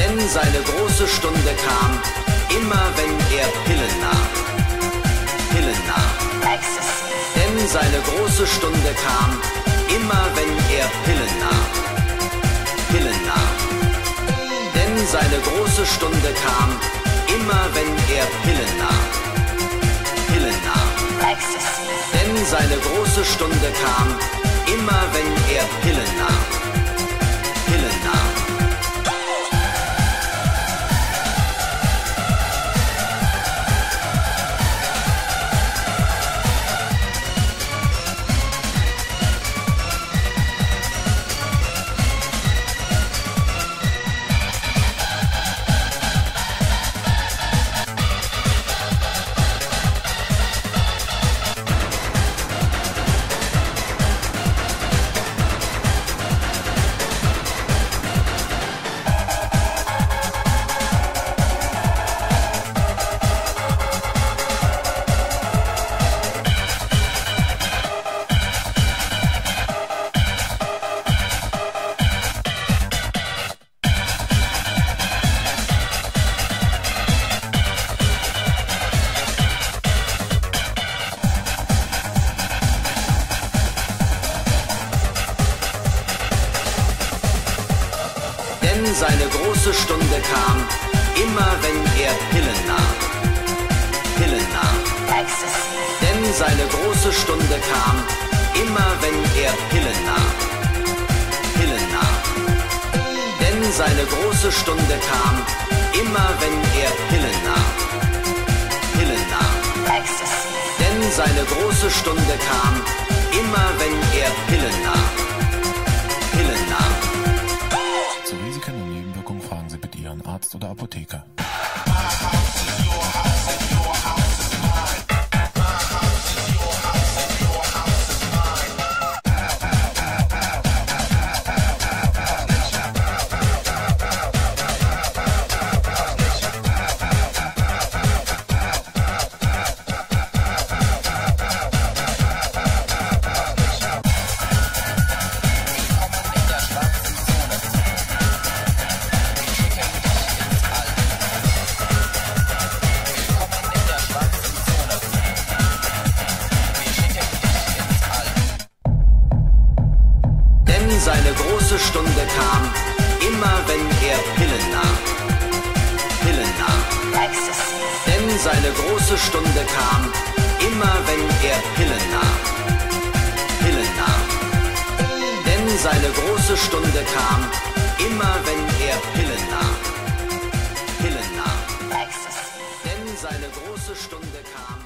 Denn seine große Stunde kam, immer wenn er Pillen nahm. Pillen nahm. Denn seine große Stunde kam, immer wenn er Pillen nahm. Pillen nahm. Denn seine große Stunde kam, immer wenn er Pillen nahm. Pillen nahm. Denn seine große Stunde kam, immer wenn er Pillen nahm. Pillen nahm. Seine große Stunde kam, immer wenn er Pillen nahm. Pillen nahm. Denn seine große Stunde kam, immer wenn er Pillen nahm. Pillen nahm. Denn seine große Stunde kam, immer wenn er Pillen nahm. Pillen nahm. Denn seine große Stunde kam, immer wenn er Pillen nahm. Pillen nahm. Zu Risiken und Nebenwirkungen fragen Sie bitte Ihren Arzt oder Apotheker. Seine große Stunde kam, immer wenn er Pillen nahm. Pillen nahm. Denn seine große Stunde kam, immer wenn er Pillen nahm. Pillen nahm. Denn seine große Stunde kam, immer wenn er Pillen nahm. Pillen nahm. Denn seine große Stunde kam.